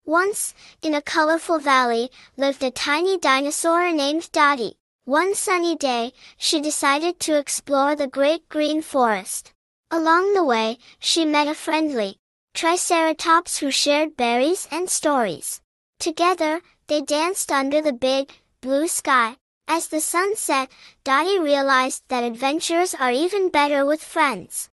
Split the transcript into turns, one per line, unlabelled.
Once, in a colorful valley, lived a tiny dinosaur named Dotty. One sunny day, she decided to explore the great green forest. Along the way, she met a friendly Triceratops who shared berries and stories. Together, they danced under the big, blue sky. As the sun set, Dotty realized that adventures are even better with friends.